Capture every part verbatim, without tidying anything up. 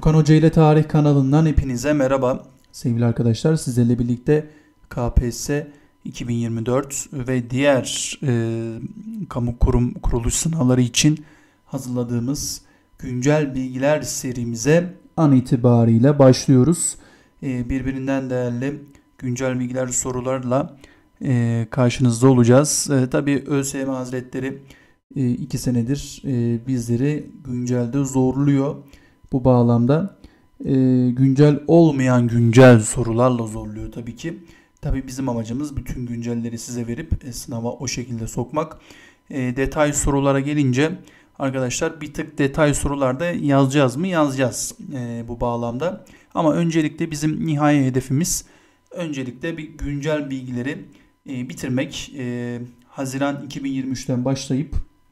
Okan Hoca ile Tarih kanalından hepinize merhaba. Sevgili arkadaşlar, sizlerle birlikte K P S S iki bin yirmi dört ve diğer e, kamu kurum kuruluş sınavları için hazırladığımız güncel bilgiler serimize an itibariyle başlıyoruz. E, birbirinden değerli güncel bilgiler sorularla e, karşınızda olacağız. E, tabii ÖSYM Hazretleri e, iki senedir e, bizleri güncelde zorluyor. Bu bağlamda e, güncel olmayan güncel sorularla zorluyor tabii ki. Tabii bizim amacımız bütün güncelleri size verip e, sınava o şekilde sokmak. E, detay sorulara gelince arkadaşlar bir tık detay sorularda yazacağız mı? Yazacağız e, bu bağlamda. Ama öncelikle bizim nihai hedefimiz öncelikle bir güncel bilgileri e, bitirmek. E, Haziran iki bin yirmi üçten başlayıp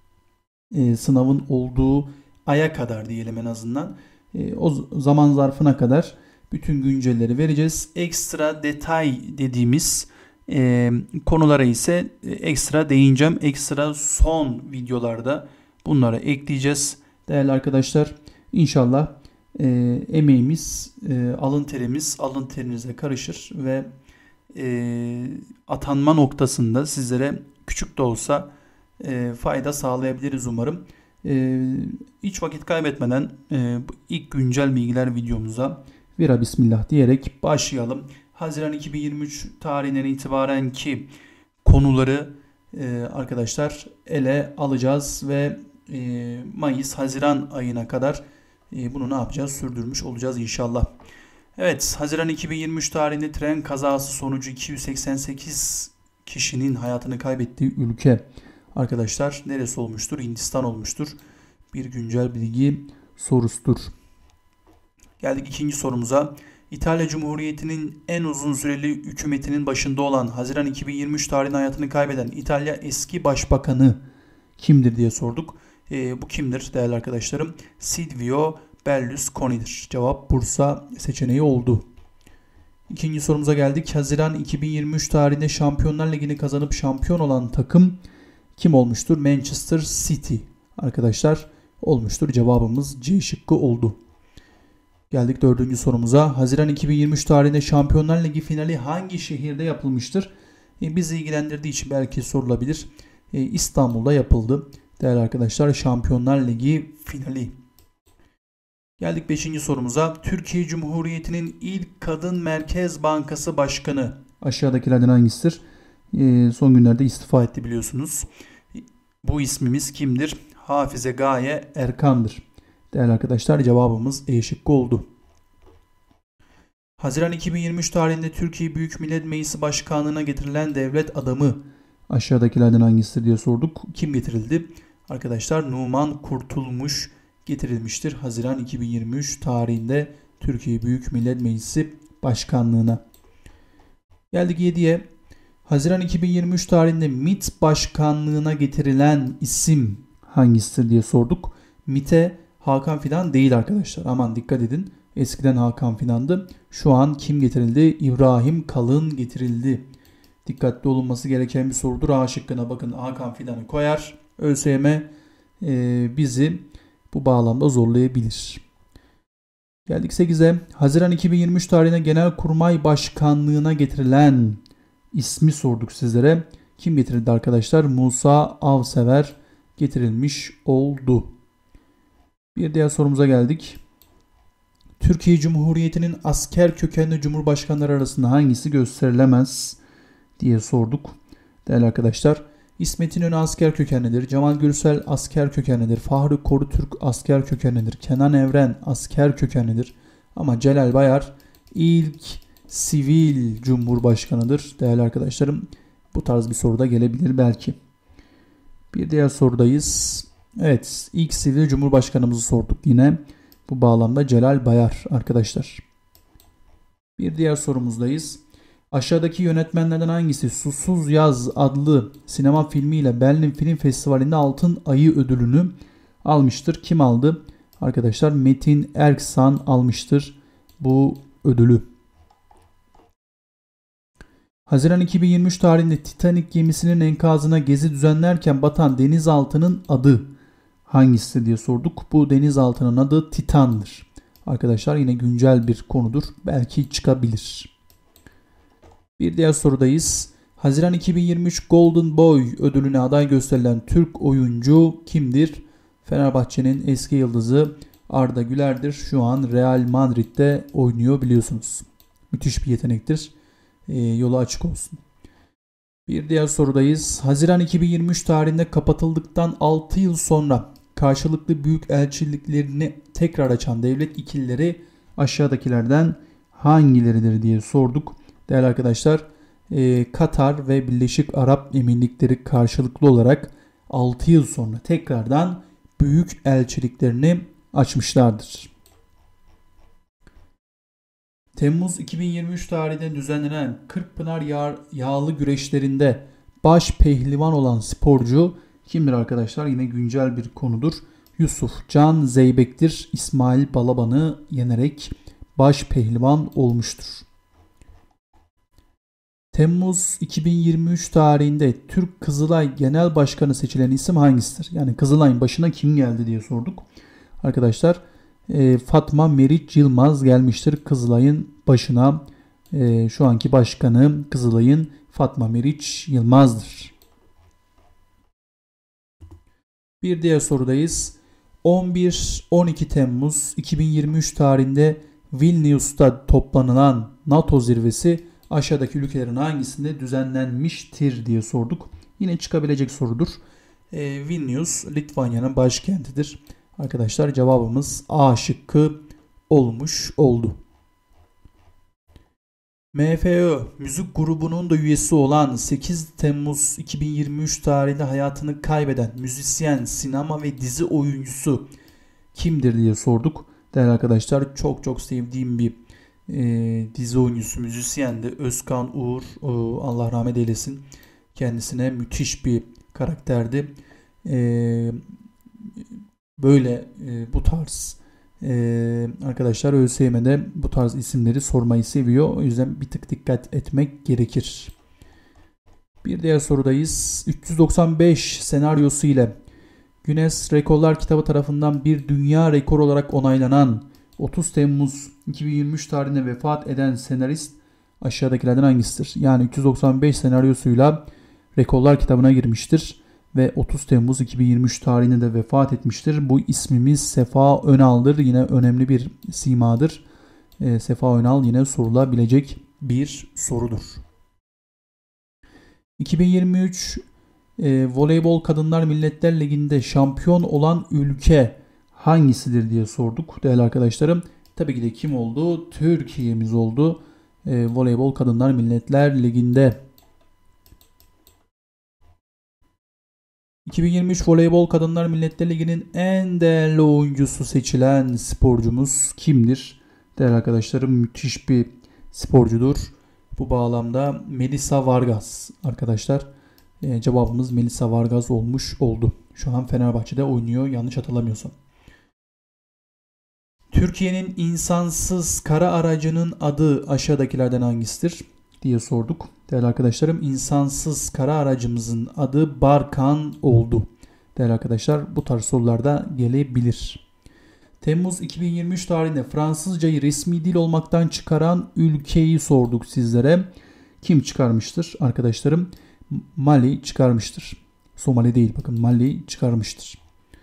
e, sınavın olduğu aya kadar diyelim en azından. E, o zaman zarfına kadar bütün güncelleri vereceğiz. Ekstra detay dediğimiz e, konulara ise e, ekstra değineceğim. Ekstra son videolarda bunlara ekleyeceğiz. Değerli arkadaşlar, inşallah e, emeğimiz, e, alın terimiz alın terinize karışır ve e, atanma noktasında sizlere küçük de olsa e, fayda sağlayabiliriz umarım. E, hiç vakit kaybetmeden e, ilk güncel bilgiler videomuza vira bismillah diyerek başlayalım. Haziran iki bin yirmi üç tarihinden itibaren ki konuları e, arkadaşlar ele alacağız ve e, Mayıs-Haziran ayına kadar e, bunu ne yapacağız? Sürdürmüş olacağız inşallah. Evet, Haziran iki bin yirmi üç tarihinde tren kazası sonucu iki yüz seksen sekiz kişinin hayatını kaybettiği ülke arkadaşlar neresi olmuştur? Hindistan olmuştur. Bir güncel bilgi sorusudur. Geldik ikinci sorumuza. İtalya Cumhuriyeti'nin en uzun süreli hükümetinin başında olan Haziran iki bin yirmi üç tarihinde hayatını kaybeden İtalya eski başbakanı kimdir diye sorduk. E, bu kimdir değerli arkadaşlarım? Silvio Berlusconi'dir. Cevap Bursa seçeneği oldu. İkinci sorumuza geldik. Haziran iki bin yirmi üç tarihinde Şampiyonlar Ligi'ni kazanıp şampiyon olan takım kim olmuştur? Manchester City arkadaşlar olmuştur. Cevabımız C şıkkı oldu. Geldik dördüncü sorumuza. Haziran iki bin yirmi üç tarihinde Şampiyonlar Ligi finali hangi şehirde yapılmıştır? E, bizi ilgilendirdiği için belki sorulabilir. E, İstanbul'da yapıldı. Değerli arkadaşlar, Şampiyonlar Ligi finali. Geldik beşinci sorumuza. Türkiye Cumhuriyeti'nin ilk kadın Merkez Bankası Başkanı aşağıdakilerden hangisidir? E, son günlerde istifa etti biliyorsunuz. Bu ismimiz kimdir? Hafize Gaye Erkan'dır. Değerli arkadaşlar, cevabımız E şıkkı oldu. Haziran iki bin yirmi üç tarihinde Türkiye Büyük Millet Meclisi Başkanlığı'na getirilen devlet adamı aşağıdakilerden hangisidir diye sorduk. Kim getirildi? Arkadaşlar Numan Kurtulmuş getirilmiştir. Haziran iki bin yirmi üç tarihinde Türkiye Büyük Millet Meclisi Başkanlığı'na. Geldik yediye. Haziran iki bin yirmi üç tarihinde MİT Başkanlığı'na getirilen isim hangisidir diye sorduk. MİT'e Hakan Fidan değil arkadaşlar. Aman dikkat edin. Eskiden Hakan Fidan'dı. Şu an kim getirildi? İbrahim Kalın getirildi. Dikkatli olunması gereken bir sorudur. A şıkkına bakın, Hakan Fidan'ı koyar. ÖSYM e, bizi bu bağlamda zorlayabilir. Geldik sekize. Haziran iki bin yirmi üç tarihine Genelkurmay Başkanlığı'na getirilen ismi sorduk sizlere. Kim getirildi arkadaşlar? Musa Avsever getirilmiş oldu. Bir diğer sorumuza geldik. Türkiye Cumhuriyeti'nin asker kökenli cumhurbaşkanları arasında hangisi gösterilemez diye sorduk. Değerli arkadaşlar, İsmet İnönü asker kökenlidir. Cemal Gürsel asker kökenlidir. Fahri Korutürk asker kökenlidir. Kenan Evren asker kökenlidir. Ama Celal Bayar ilk sivil cumhurbaşkanıdır. Değerli arkadaşlarım, bu tarz bir soruda gelebilir belki. Bir diğer sorudayız. Evet, ilk sivil cumhurbaşkanımızı sorduk yine. Bu bağlamda Celal Bayar arkadaşlar. Bir diğer sorumuzdayız. Aşağıdaki yönetmenlerden hangisi Susuz Yaz adlı sinema filmiyle Berlin Film Festivali'nde Altın Ayı ödülünü almıştır? Kim aldı? Arkadaşlar Metin Erksan almıştır bu ödülü. Haziran iki bin yirmi üç tarihinde Titanic gemisinin enkazına gezi düzenlerken batan denizaltının adı hangisi diye sorduk. Bu denizaltının adı Titan'dır. Arkadaşlar yine güncel bir konudur. Belki çıkabilir. Bir diğer sorudayız. Haziran iki bin yirmi üç Golden Boy ödülüne aday gösterilen Türk oyuncu kimdir? Fenerbahçe'nin eski yıldızı Arda Güler'dir. Şu an Real Madrid'de oynuyor biliyorsunuz. Müthiş bir yetenektir. E, yolu açık olsun. Bir diğer sorudayız. Haziran iki bin yirmi üç tarihinde kapatıldıktan altı yıl sonra karşılıklı büyük elçiliklerini tekrar açan devlet ikilileri aşağıdakilerden hangileridir diye sorduk. Değerli arkadaşlar, e, Katar ve Birleşik Arap Emirlikleri karşılıklı olarak altı yıl sonra tekrardan büyük elçiliklerini açmışlardır. Temmuz iki bin yirmi üç tarihinde düzenlenen Kırkpınar yağ, yağlı güreşlerinde baş pehlivan olan sporcu kimdir arkadaşlar? Yine güncel bir konudur. Yusuf Can Zeybek'tir. İsmail Balaban'ı yenerek baş pehlivan olmuştur. Temmuz iki bin yirmi üç tarihinde Türk Kızılay Genel Başkanı seçilen isim hangisidir? Yani Kızılay'ın başına kim geldi diye sorduk. Arkadaşlar e, Fatma Meriç Yılmaz gelmiştir Kızılay'ın başına. E, şu anki başkanı Kızılay'ın Fatma Meriç Yılmaz'dır. Bir diğer sorudayız. on bir on iki Temmuz iki bin yirmi üç tarihinde Vilnius'ta toplanılan NATO zirvesi aşağıdaki ülkelerin hangisinde düzenlenmiştir diye sorduk. Yine çıkabilecek sorudur. E, Vilnius Litvanya'nın başkentidir. Arkadaşlar cevabımız A şıkkı olmuş oldu. M F Ö müzik grubunun da üyesi olan sekiz Temmuz iki bin yirmi üç tarihinde hayatını kaybeden müzisyen, sinema ve dizi oyuncusu kimdir diye sorduk. Değerli arkadaşlar, çok çok sevdiğim bir e, dizi oyuncusu, müzisyendi. Özkan Uğur, e, Allah rahmet eylesin. Kendisine müthiş bir karakterdi. E, böyle e, bu tarz e, arkadaşlar ÖSYM'de bu tarz isimleri sormayı seviyor. O yüzden bir tık dikkat etmek gerekir. Bir diğer sorudayız. üç yüz doksan beş senaryosu ile Guinness Rekorlar Kitabı tarafından bir dünya rekor olarak onaylanan otuz Temmuz iki bin yirmi üç tarihinde vefat eden senarist aşağıdakilerden hangisidir? Yani üç yüz doksan beş senaryosuyla Rekorlar Kitabı'na girmiştir ve otuz Temmuz iki bin yirmi üç tarihinde de vefat etmiştir. Bu ismimiz Sefa Önal'dır. Yine önemli bir simadır. E, Sefa Önal yine sorulabilecek bir sorudur. iki bin yirmi üç e, Voleybol Kadınlar Milletler Ligi'nde şampiyon olan ülke hangisidir diye sorduk değerli arkadaşlarım. Tabii ki de kim oldu? Türkiye'miz oldu. E, Voleybol Kadınlar Milletler Ligi'nde. iki bin yirmi üç Voleybol Kadınlar Milletler Ligi'nin en değerli oyuncusu seçilen sporcumuz kimdir? Değerli arkadaşlarım, müthiş bir sporcudur. Bu bağlamda Melisa Vargas arkadaşlar. E, cevabımız Melisa Vargas olmuş oldu. Şu an Fenerbahçe'de oynuyor yanlış hatırlamıyorsam. Türkiye'nin insansız kara aracının adı aşağıdakilerden hangisidir diye sorduk. Değerli arkadaşlarım, insansız kara aracımızın adı Barkan oldu. Değerli arkadaşlar, bu tarz sorularda gelebilir. Temmuz iki bin yirmi üç tarihinde Fransızcayı resmi dil olmaktan çıkaran ülkeyi sorduk sizlere. Kim çıkarmıştır arkadaşlarım? Mali çıkarmıştır. Somali değil, bakın Mali çıkarmıştır.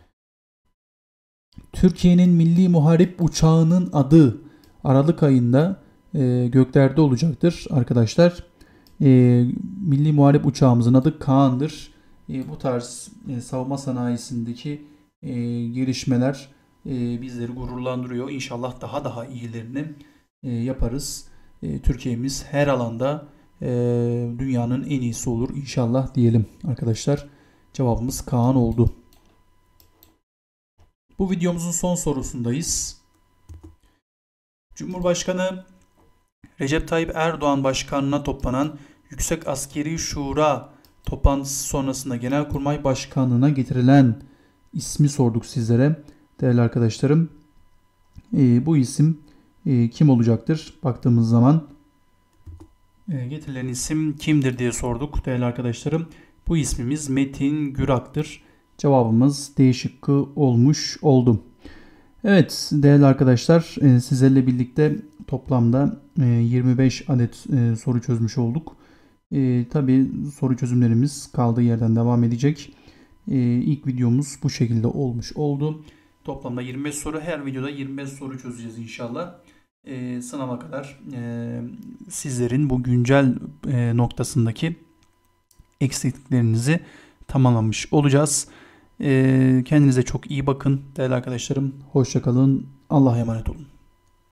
Türkiye'nin milli muharip uçağının adı Aralık ayında e, göklerde olacaktır arkadaşlar. E, milli muharip uçağımızın adı Kaan'dır. E, bu tarz e, savunma sanayisindeki e, gelişmeler e, bizleri gururlandırıyor. İnşallah daha daha iyilerini e, yaparız. E, Türkiye'miz her alanda e, dünyanın en iyisi olur inşallah diyelim arkadaşlar. Cevabımız Kaan oldu. Bu videomuzun son sorusundayız. Cumhurbaşkanı Recep Tayyip Erdoğan başkanlığına toplanan Yüksek Askeri Şura toplantısı sonrasında Genelkurmay Başkanlığına getirilen ismi sorduk sizlere. Değerli arkadaşlarım, e, bu isim e, kim olacaktır? Baktığımız zaman e, getirilen isim kimdir diye sorduk değerli arkadaşlarım. Bu ismimiz Metin Gürak'tır. Cevabımız D şıkkı olmuş oldu. Evet değerli arkadaşlar, e, sizlerle birlikte toplamda e, yirmi beş adet e, soru çözmüş olduk. E, tabii soru çözümlerimiz kaldığı yerden devam edecek. E, ilk videomuz bu şekilde olmuş oldu. Toplamda yirmi beş soru, her videoda yirmi beş soru çözeceğiz inşallah. E, sınava kadar e, sizlerin bu güncel e, noktasındaki eksikliklerinizi tamamlamış olacağız. E, kendinize çok iyi bakın değerli arkadaşlarım. Hoşça kalın. Allah'a emanet olun.